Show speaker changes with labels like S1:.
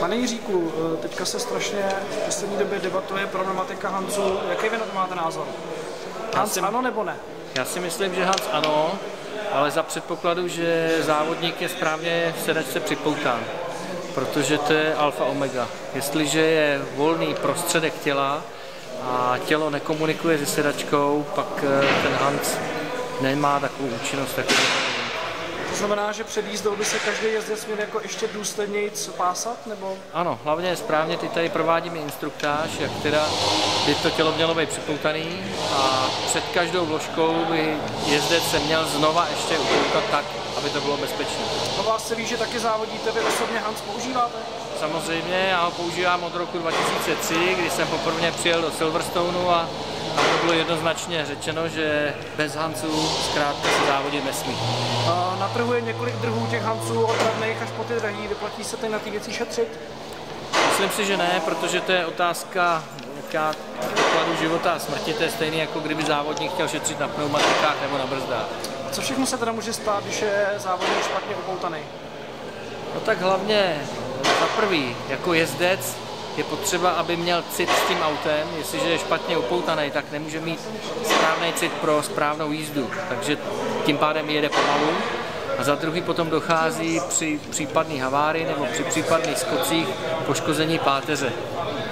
S1: Pane Jiříku, teďka se strašně v poslední době debatuje problematika Hanzu. Jaký vy na to máte názor? Hans ano nebo ne?
S2: Já si myslím, že Hans ano, ale za předpokladu, že závodník je správně v sedačce připoután, protože to je alfa omega. Jestliže je volný prostředek těla a tělo nekomunikuje se sedačkou, pak ten Hans nemá takovou účinnost.
S1: To znamená, že před jízdou by se každý jezdec měl jako ještě důsledněji pásat, nebo?
S2: Ano, hlavně správně, teď tady provádíme instruktáž, jak teda by to tělo mělo být připoutaný a před každou vložkou by jezdec se měl znova ještě upoutat tak, aby to bylo bezpečné.
S1: O vás se ví, že taky závodíte, vy osobně Hans používáte?
S2: Samozřejmě, já ho používám od roku 2003, kdy jsem poprvé přijel do Silverstoneu a tam to bylo jednoznačně řečeno, že bez Hansů zkrátka se závodit nesmí.
S1: Na trhu je několik druhů těch Hansů, od levných až po ty drahý. Vyplatí se teď na ty věci šetřit?
S2: Myslím si, že ne, protože to je otázka pokladu života a smrti. To je stejný, jako kdyby závodník chtěl šetřit na pneumatikách nebo na brzdách.
S1: Co všechno se teda může stát, když je závodník špatně upoutaný?
S2: No tak hlavně za prvý, jako jezdec je potřeba, aby měl cit s tím autem. Jestliže je špatně upoutaný, tak nemůže mít správný cit pro správnou jízdu, takže tím pádem jede pomalu. A za druhý potom dochází při případné havárii nebo při případných skocích poškození páteře.